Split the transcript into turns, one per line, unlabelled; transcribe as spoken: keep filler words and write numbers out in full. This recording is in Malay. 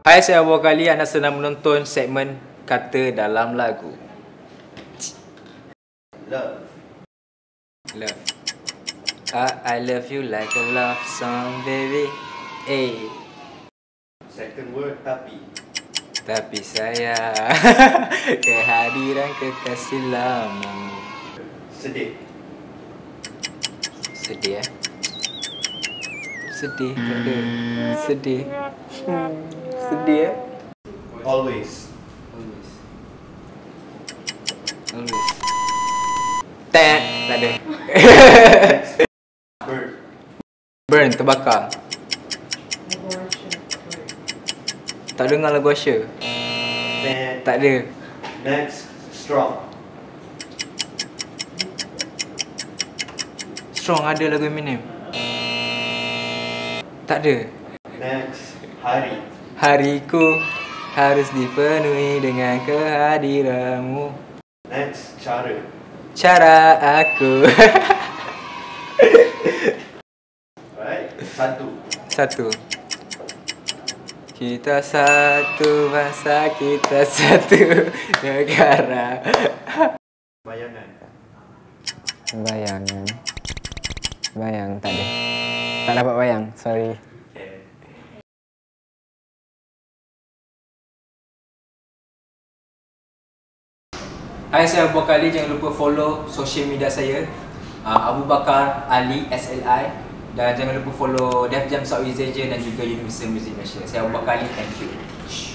Hai, saya Abu Kali. Anda sedang menonton segmen Kata Dalam Lagu.
Love.
Love. Uh, I love you like a love song, baby. Eh.
Second word tapi.
Tapi saya kehadiran kekasih lama.
Sedih.
Sedih eh? Sedih tak ada. Sedih. Hmm. Sedih eh?
Always.
Always. Always. Tak, tak ada.
Bird.
Burn, terbakar. Tak dengar lagu Asher.
Then
Tak ada.
next, strong.
Strong ada lagu Eminem. Tak ada.
Next, hari.
Hariku harus dipenuhi dengan kehadiranmu.
Next, cara.
Cara aku.
Alright, satu.
Satu. Kita satu bangsa, kita satu negara.
Bayangan.
Bayangan. Bayang tak ada. Tak dapat bayang, sorry.
Okay.
Hai, saya Abu Bakar Ali. Jangan lupa follow social media saya, uh, Abu Bakar Ali S L I. Dan jangan lupa follow Def Jam Southeast Asia dan juga Universal Music Malaysia. Saya Abu Bakar Ali, thank you.